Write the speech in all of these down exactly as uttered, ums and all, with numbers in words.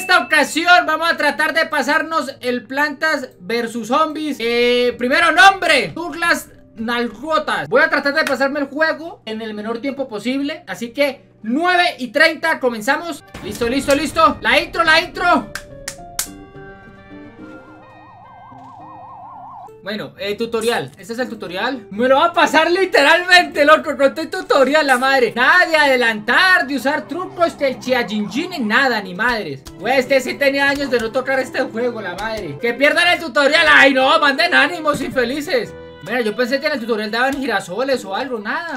esta ocasión vamos a tratar de pasarnos el Plantas versus Zombies. eh, Primero nombre, Douglas Nalgotas. Voy a tratar de pasarme el juego en el menor tiempo posible, así que nueve y treinta, comenzamos. Listo, listo, listo. La intro, la intro. Bueno, eh, tutorial. Este es el tutorial. Me lo va a pasar literalmente, loco. Con este tutorial, la madre. Nada de adelantar, de usar trucos, del chiajinjin, nada, ni madres. Güey, este sí tenía años de no tocar este juego, la madre. Que pierdan el tutorial. Ay, no, manden ánimos, infelices. Mira, yo pensé que en el tutorial daban girasoles o algo, nada.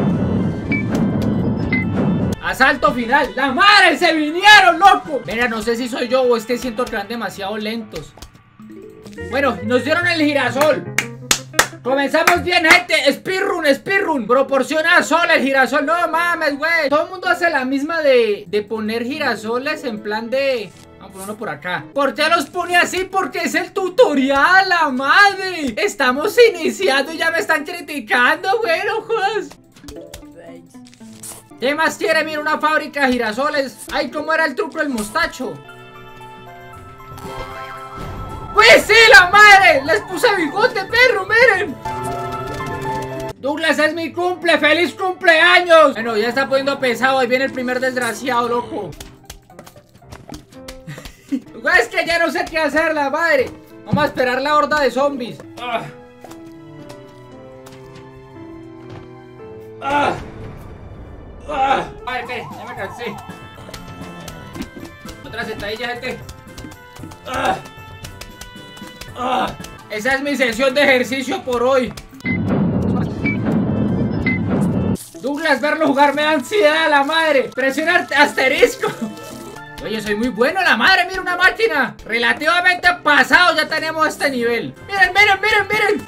Asalto final. ¡La madre! ¡Se vinieron, loco! Mira, no sé si soy yo o es que siento que van demasiado lentos. Bueno, nos dieron el girasol. Comenzamos bien, gente. Speedrun, speedrun. Proporciona sol el girasol. No mames, güey. Todo el mundo hace la misma de, de poner girasoles en plan de... Vamos a ponerlo por acá. ¿Por qué los pone así? Porque es el tutorial, la madre. Estamos iniciando y ya me están criticando, güey. No jodas. ¿Qué más quiere? Mira, una fábrica de girasoles. Ay, ¿cómo era el truco del mostacho? ¡Pues sí, la madre! ¡Les puse bigote, perro! ¡Miren! Douglas, es mi cumple. ¡Feliz cumpleaños! Bueno, ya está poniendo pesado. Ahí viene el primer desgraciado, loco. Es que ya no sé qué hacer, la madre. Vamos a esperar la horda de zombies. Ah. Ah. Ah. A ver, espere, ya me cansé. Otra sentadilla, gente. Ah. Ah, esa es mi sesión de ejercicio por hoy. Douglas, verlo jugar me da ansiedad, la madre. Presiona asterisco. Oye, soy muy bueno, la madre. Mira, una máquina. Relativamente pasado ya tenemos este nivel. Miren, miren, miren, miren.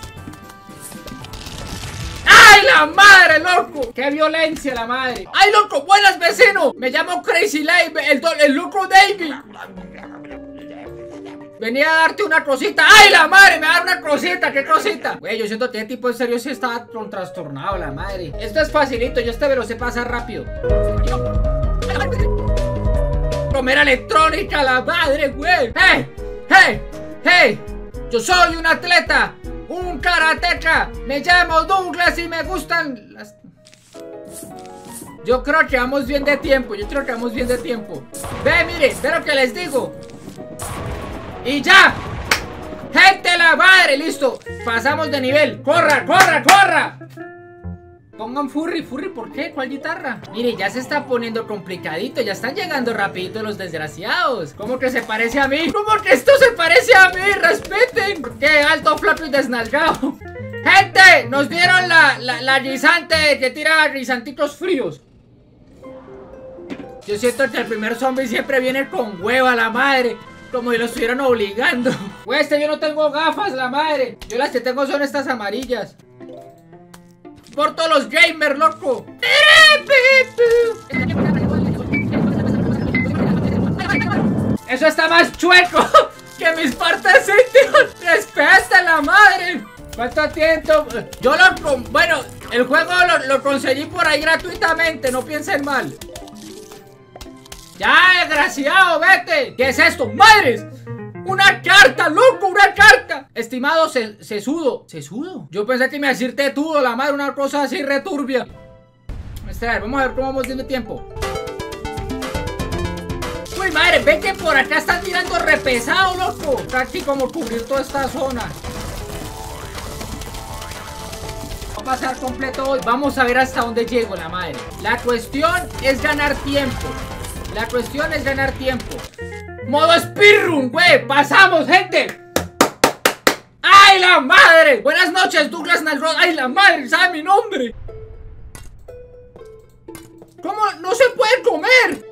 ¡Ay, la madre, loco! ¡Qué violencia, la madre! ¡Ay, loco! ¡Buenas, vecino! Me llamo Crazy Live, el, el loco David. Venía a darte una cosita. ¡Ay, la madre! Me va a dar una cosita. ¿Qué cosita? Güey, yo siento que el tipo en serio sí está con trastornado, la madre. Esto es facilito. Yo este me lo sé pasar rápido. Comer electrónica, la madre, güey. ¡Hey! ¡Hey! ¡Hey! Yo soy un atleta. Un karateca. Me llamo Douglas y me gustan las... Yo creo que vamos bien de tiempo. Yo creo que vamos bien de tiempo. Ve, mire. Ve lo que les digo. ¡Y ya! ¡Gente, la madre! ¡Listo! Pasamos de nivel. ¡Corra, corra, corra! Pongan furry, furry, ¿por qué? ¿Cuál guitarra? Mire, ya se está poniendo complicadito. Ya están llegando rapidito los desgraciados. ¿Cómo que se parece a mí? ¿Cómo que esto se parece a mí? ¡Respeten! ¡Qué alto, flaco y desnalgado! ¡Gente! Nos dieron la, la, la guisante que tira guisantitos fríos. Yo siento que el primer zombie siempre viene con hueva, la madre. Como si lo estuvieran obligando. Güey, este yo no tengo gafas, la madre. Yo las que tengo son estas amarillas. Por todos los gamers, loco. Eso está más chueco que mis partes íntimas. Respeta, la madre. ¿Cuánto tiempo? Yo lo... Bueno, el juego lo, lo conseguí por ahí gratuitamente. No piensen mal. ¡Ya, desgraciado, vete! ¿Qué es esto? ¡Madres! ¡Una carta, loco! ¡Una carta! Estimado se, sesudo. ¿Sesudo? Yo pensé que me iba a decir tetudo, la madre, una cosa así returbia. Espera, vamos a ver cómo vamos viendo tiempo. Uy, madre, ve que por acá están tirando repesado, loco. Casi como cubrir toda esta zona. Va a pasar completo hoy. Vamos a ver hasta dónde llego, la madre. La cuestión es ganar tiempo. La cuestión es ganar tiempo. Modo speedrun, güey. Pasamos, gente. ¡Ay, la madre! Buenas noches, Douglas Nalgotas. ¡Ay, la madre! ¿Sabe mi nombre? ¿Cómo? ¡No se puede comer!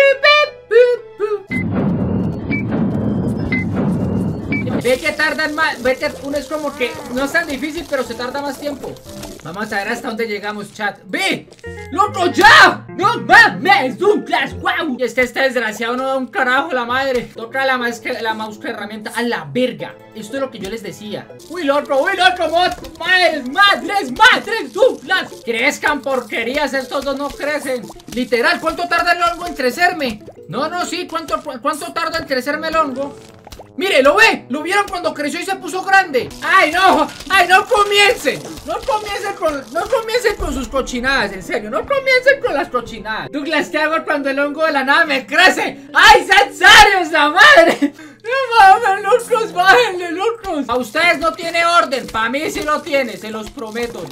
Ve que tardan más. Ve que uno es como que no es tan difícil, pero se tarda más tiempo. Vamos a ver hasta dónde llegamos, chat. ¡Ve! ¡Loco, ya! ¡No mames! ¡Douglas! ¡Wow! Y es que este desgraciado no da un carajo, la madre. Toca la mouse que, la mouse que herramienta a la verga. Esto es lo que yo les decía. ¡Uy, loco! ¡Uy, loco! ¡Madres! ¡Madres! ¡Madres! ¡Douglas! Crezcan porquerías. Estos dos no crecen. Literal, ¿cuánto tarda el hongo en crecerme? No, no, sí. ¿Cuánto, cuánto tarda en crecerme el hongo? ¡Mire, lo ve! ¿Lo vieron cuando creció y se puso grande? ¡Ay, no! ¡Ay, no comiencen! No comiencen con, no comiencen con sus cochinadas, en serio. No comiencen con las cochinadas. Douglas, ¿qué hago cuando el hongo de la nada me crece? ¡Ay, sean serios, la madre! ¡No mames, locos! ¡Bájenle, locos! A ustedes no tiene orden. Para mí sí lo tiene, se los prometo.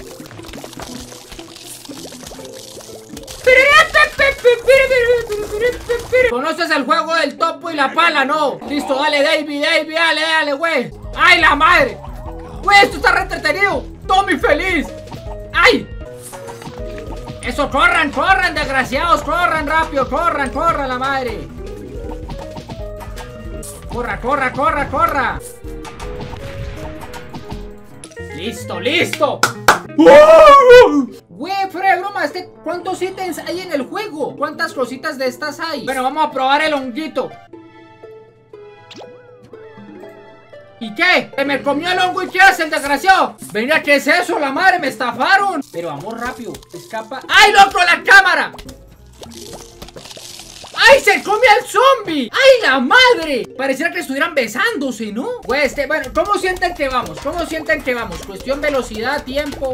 ¿Conoces el juego del topo y la pala? No. Listo, dale, David, David, dale, dale, güey. ¡Ay, la madre! Güey, esto está re entretenido. Tommy feliz. ¡Ay! Eso, corran, corran, desgraciados. Corran rápido, corran, corran, la madre. Corra, corra, corra, corra. Listo, listo. Güey, fuera de broma, este, ¿cuántos ítems hay en el juego? ¿Cuántas cositas de estas hay? Bueno, vamos a probar el honguito. ¿Y qué? ¿Se me comió el hongo y qué hace el desgraciado? Venga, ¿qué es eso? La madre, me estafaron. Pero vamos rápido, escapa. ¡Ay, loco, la cámara! ¡Ay, se come al zombie! ¡Ay, la madre! Pareciera que estuvieran besándose, ¿no? Pues este, bueno, ¿cómo sienten que vamos? ¿Cómo sienten que vamos? Cuestión velocidad, tiempo.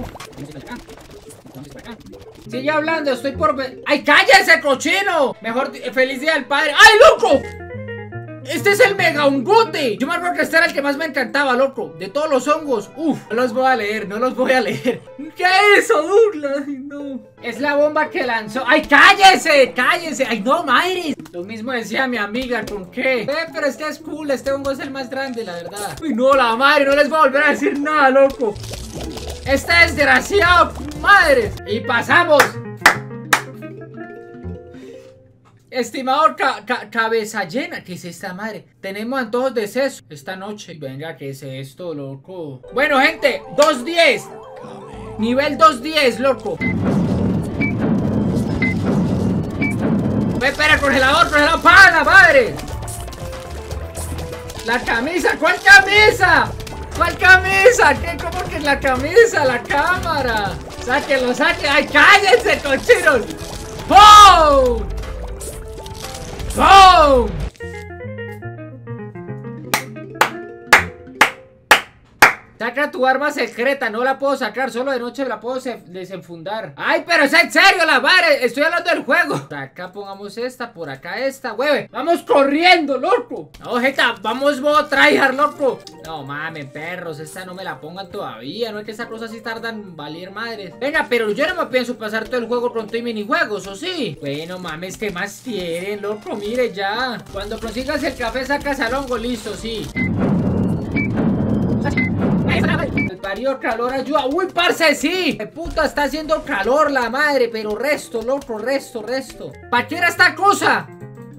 Sigue hablando, estoy por... ¡Ay, cállense, cochino! Mejor, feliz día del padre. ¡Ay, loco! Este es el mega hongote. Yo me acuerdo que este era el que más me encantaba, loco. De todos los hongos. Uf, no los voy a leer, no los voy a leer. ¿Qué es eso, Douglas? Ay, no. Es la bomba que lanzó. ¡Ay, cállese! ¡Cállese! ¡Ay, no, madres! Lo mismo decía mi amiga, ¿con qué? Ve, pero este es cool, este hongo es el más grande, la verdad. Uy, no, la madre, no les voy a volver a decir nada, loco. Este desgraciado, madres. Y pasamos. Estimador ca ca cabeza llena, ¿qué es esta madre? Tenemos antojos de seso esta noche. Venga, ¿qué es esto, loco? Bueno, gente, dos diez. Nivel dos diez, loco. Ve, espera, congelador, congelador, ¡para, madre! La camisa, ¿cuál camisa? ¿Cuál camisa? ¿Qué? ¿Cómo que la camisa? La cámara. Sáquenlo, sáquenlo. ¡Ay, cállense, cochinos! ¡Oh! ¡Oh! Saca tu arma secreta, no la puedo sacar, solo de noche la puedo desenfundar. Ay, pero es en serio, la madre, estoy hablando del juego. Por acá pongamos esta, por acá esta, hueve. Vamos corriendo, loco. No, jeta, vamos modo tryhard, loco. No mames, perros, esta no me la pongan todavía. No es que esas cosas sí tardan valer madres. Venga, pero yo no me pienso pasar todo el juego con todo y minijuegos, ¿o sí? Bueno, mames, ¿qué más quieren, loco? Mire ya. Cuando consigas el café sacas al hongo, listo, sí. El parió calor ayuda. Uy, parce, sí. De puta, está haciendo calor la madre. Pero resto, loco, resto, resto. ¿Para qué era esta cosa?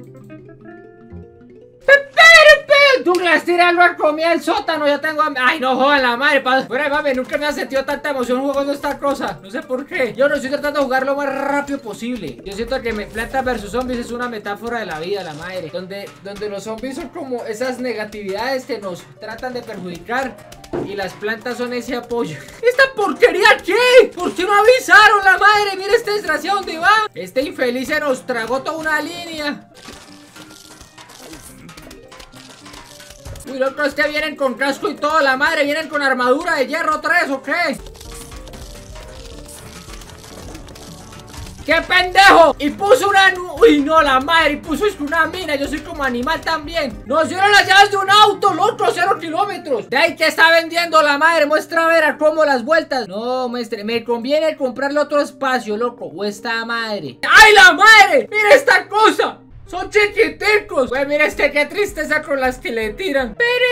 Douglas, tíralo a comida al sótano. Ya tengo hambre. Ay, no jodan la madre. Fuera, mami, nunca me ha sentido tanta emoción jugando esta cosa. No sé por qué. Yo no estoy tratando de jugar lo más rápido posible. Yo siento que me Planta versus Zombies es una metáfora de la vida, la madre. Donde, donde los zombies son como esas negatividades que nos tratan de perjudicar. Y las plantas son ese apoyo. ¿Esta porquería qué? ¿Por qué no avisaron, la madre? Mira este desgraciado, ¿dónde va? Este infeliz se nos tragó toda una línea. Uy, loco, es que vienen con casco y todo, la madre. Vienen con armadura de hierro tres, ¿o qué? ¡Qué pendejo! Y puso una... Uy, no, la madre. Y puso una mina. Yo soy como animal también. Nos dieron las llaves de un auto, loco. Cero kilómetros. De ahí que está vendiendo la madre. Muestra a ver a cómo las vueltas. No, maestre. Me conviene comprarle otro espacio, loco. O esta madre. ¡Ay, la madre! ¡Mira esta cosa! ¡Son chiquiticos! Güey, mira este, qué tristeza con las que le tiran.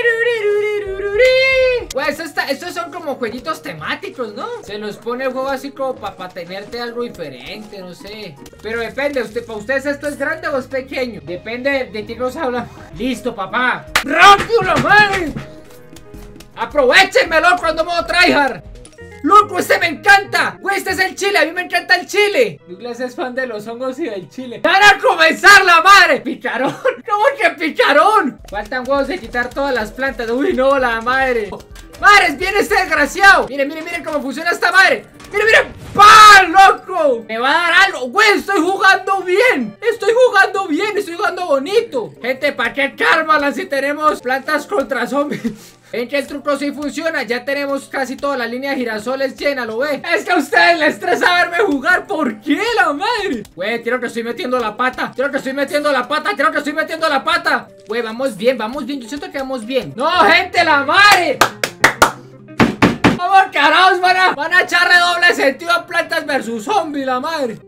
Güey, esto está, estos son como jueguitos temáticos, ¿no? Se los pone el juego así como para pa tenerte algo diferente, no sé. Pero depende, usted, ¿para ustedes esto es grande o es pequeño? Depende de, de qué nos habla. Listo, papá. ¡Rápido, la madre! ¡Aprovechenmelo cuando me tryhard! ¡Loco, este me encanta! Güey, este es el chile, a mí me encanta el chile. Douglas es fan de los hongos y del chile. ¡Van a comenzar la madre! ¡Picarón! ¿Cómo que picarón? Faltan huevos de quitar todas las plantas. Uy, no, la madre. ¡Madres, viene este desgraciado! Miren, miren, miren cómo funciona esta madre. ¡Miren, miren! ¡Pah, loco! Me va a dar algo. Güey, estoy jugando bien. Estoy jugando bien, estoy jugando bonito. Gente, ¿para qué cármala si tenemos plantas contra zombies? Ven que el truco sí funciona. Ya tenemos casi toda la línea de girasoles llena, ¿lo ve? Es que a ustedes les estresa verme jugar. ¿Por qué, la madre? Güey, creo que estoy metiendo la pata. Creo que estoy metiendo la pata. Creo que estoy metiendo la pata. Güey, vamos bien, vamos bien. Yo siento que vamos bien. ¡No, gente, la madre! ¡Vamos, carajos! Van a, van a echar redoble sentido a plantas versus zombies, la madre.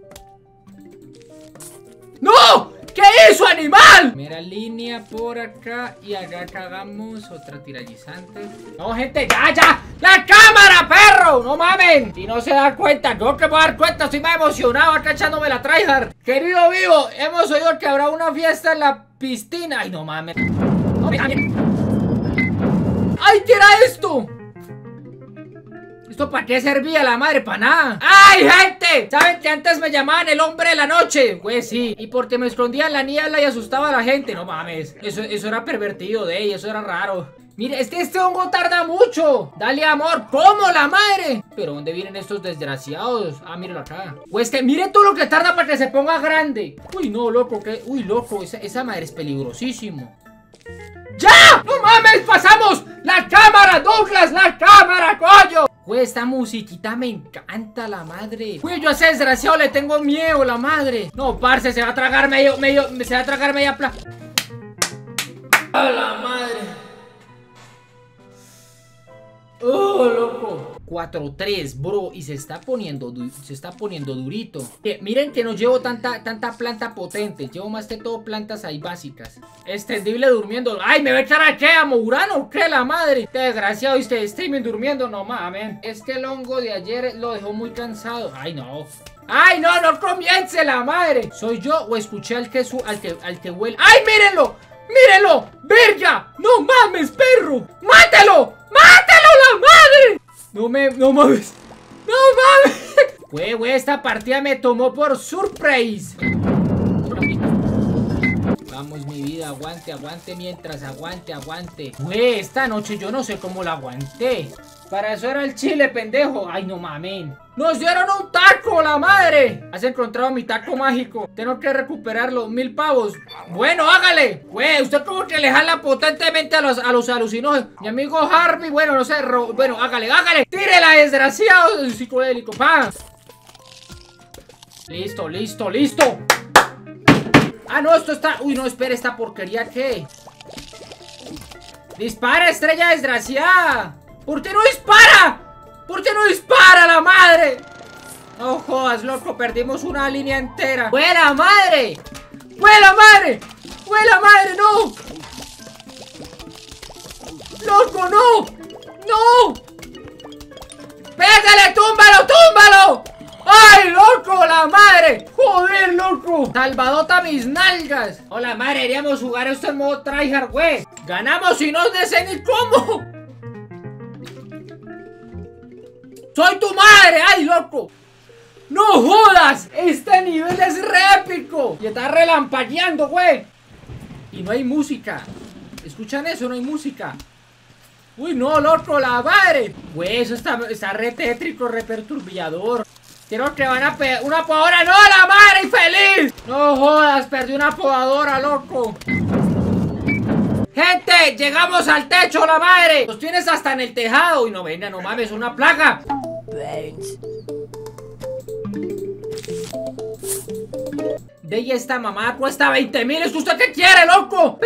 ¡No! ¿Qué hizo, animal? Mira, línea por acá. Y acá hagamos otra tirallizante. No, gente, ya, ya. ¡La cámara, perro! ¡No mamen! Si no se da cuenta, yo que me voy a dar cuenta. Estoy más emocionado acá echándome la tryhard. Querido vivo, hemos oído que habrá una fiesta en la piscina. Ay, no mames. No, mira, mira. ¡Ay, qué era esto! ¿Esto para qué servía, la madre? Para nada. ¡Ay, gente! ¿Saben que antes me llamaban el hombre de la noche? Pues sí. Y porque me escondía en la niebla y asustaba a la gente. No mames. Eso, eso era pervertido de ella. Eso era raro. Mire, es que este hongo tarda mucho. Dale, amor. ¿Cómo, la madre? ¿Pero dónde vienen estos desgraciados? Ah, míralo acá. Pues que mire todo lo que tarda para que se ponga grande. Uy, no, loco. ¿Qué? Uy, loco. Esa, esa madre es peligrosísimo. ¡Ya! ¡No mames! ¡Pasamos! ¡La cámara, Douglas! ¡La cámara, coño! Güey, esta musiquita me encanta, la madre. Güey, yo a ese desgraciado le tengo miedo, la madre. No, parce, se va a tragar medio, medio, se va a tragar media pla... ¡A la madre! ¡Oh, loco! cuatro tres, bro, y se está poniendo se está poniendo durito. Eh, miren que no llevo tanta, tanta planta potente. Llevo más que todo plantas ahí básicas. Extendible durmiendo. ¡Ay, me va a echar a qué! ¿A Mourano? ¿Qué, la madre? Qué desgraciado, ¿viste? Streaming durmiendo, no mames. Es que el hongo de ayer lo dejó muy cansado. ¡Ay, no! ¡Ay, no! ¡No comience, la madre! ¿Soy yo o escuché al que, su, al que, al que huele? ¡Ay, mírenlo! ¡Mírenlo! ¡Verga! ¡No mames, perro! ¡Mátelo! ¡Mátelo, la madre! No me... no mames. No mames. Güey, güey, esta partida me tomó por surprise. Vamos, mi vida, aguante, aguante mientras, aguante, aguante. Güey, esta noche yo no sé cómo la aguanté. Para eso era el chile, pendejo. Ay, no mamen. ¡Nos dieron un taco, la madre! Has encontrado mi taco mágico. Tengo que recuperarlo. Mil pavos. Bueno, hágale. Güey, usted como que le jala potentemente a los, a los alucinógenos. Mi amigo Harvey, bueno, no sé. Ro bueno, hágale, hágale. Tírela, desgraciado. El psicodélico. ¡Pam! Listo, listo, listo. Ah, no, esto está... Uy, no, espere, esta porquería, ¿qué? ¡Dispara, estrella desgraciada! ¿Por qué no dispara? ¿Por qué no dispara, la madre? No jodas, loco, perdimos una línea entera. ¡Fue la madre! ¡Fue la madre! ¡Fue la madre! ¡No! ¡Loco, no! ¡No! ¡Pégale, túmbalo, túmbalo! ¡Ay, loco, la madre! ¡Joder, loco! ¡Salvadota mis nalgas! ¡Hola, madre! Deberíamos jugar esto en modo tryhard, güey. ¡Ganamos y no sé ni cómo! ¡Soy tu madre! ¡Ay, loco! ¡No jodas! Este nivel es re épico. Y está relampagueando, güey. Y no hay música. ¿Escuchan eso? No hay música. ¡Uy, no, loco! ¡La madre! Güey, eso está, está re tétrico, re perturbador. Creo que van a pegar una podadora. ¡No, la madre! ¡Infeliz! No jodas, perdí una podadora, loco. Gente, llegamos al techo, la madre. Los tienes hasta en el tejado. Y no, venga, no mames, una plaga. De ahí esta mamá cuesta veinte mil. ¿Es usted qué quiere, loco?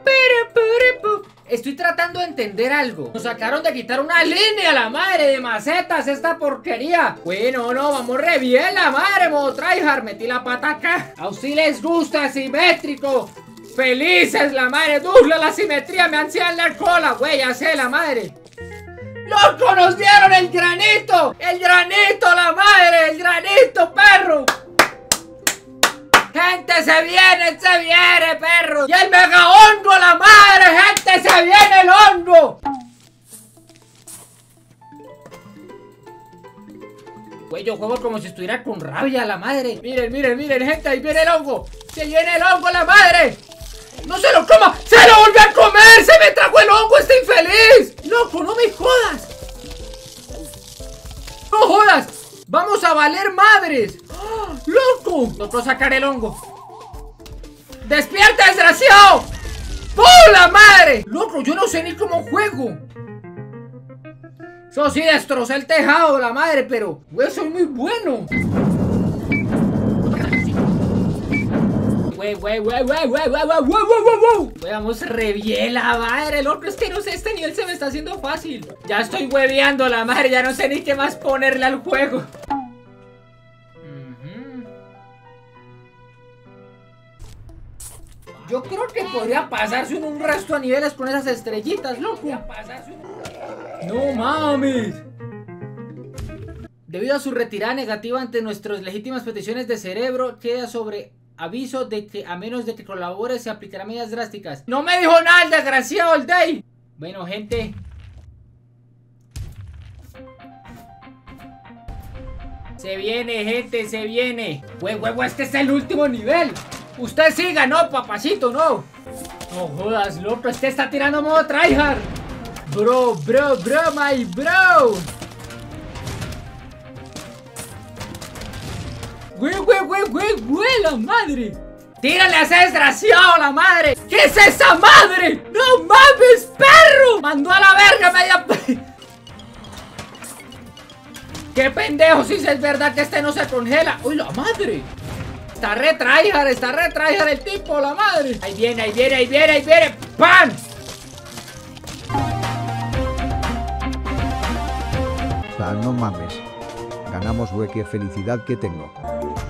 Estoy tratando de entender algo. Nos acabaron de quitar una línea, la madre, de macetas, esta porquería. Bueno, no, vamos re bien, la madre, modo tryhard. Metí la pata acá. A ustedes les gusta simétrico. Felices, la madre. Douglas, la simetría me ansía en la cola, güey, ya sé, la madre. ¡Loco, nos dieron el granito! ¡El granito, la madre! ¡El granito, perro! ¡Gente, se viene, se viene, perro! ¡Y el mega hongo, la madre! ¡Gente, se viene el hongo! Güey, yo juego como si estuviera con rabia, la madre. Miren, miren, miren, gente, ahí viene el hongo. Se viene el hongo, la madre. ¡No se lo coma! ¡Se lo volvió a comer! ¡Se me trajo el hongo este infeliz! ¡Loco, no me jodas! ¡No jodas! ¡Vamos a valer madres! ¡Oh, ¡loco! Logró sacar el hongo. ¡Despierta, desgraciado! ¡Pula madre! Loco, yo no sé ni cómo juego. Yo sí destrocé el tejado, la madre, pero güey, soy muy bueno. Güey, güey, güey, güey, güey, güey, güey, güey, güey, güey. Vamos re bien, la madre, loco. Es que no sé, este nivel se me está haciendo fácil. Ya estoy hueveando, la madre, ya no sé ni qué más ponerle al juego. Yo creo que podría pasarse un, un resto a niveles con esas estrellitas, loco. No mames. Debido a su retirada negativa ante nuestras legítimas peticiones de cerebro, queda sobre aviso de que a menos de que colabore se aplicarán medidas drásticas. No me dijo nada el desgraciado el Day. Bueno, gente. Se viene, gente, se viene. Güey, huevo, este es el último nivel. Usted siga, no, papacito, no. No jodas, loco, este está tirando modo tryhard. Bro, bro, bro, my bro. Güey, güey, güey, güey, güey, la madre. Tírale a ese desgraciado, la madre. ¿Qué es esa madre? No mames, perro. Mandó a la verga media. Qué pendejo, si es verdad que este no se congela. Uy, la madre. Está re tryhard, está re tryhard el tipo, la madre. Ahí viene, ahí viene, ahí viene, ahí viene. ¡Pam! O sea, no mames. Ganamos, güey, qué felicidad que tengo.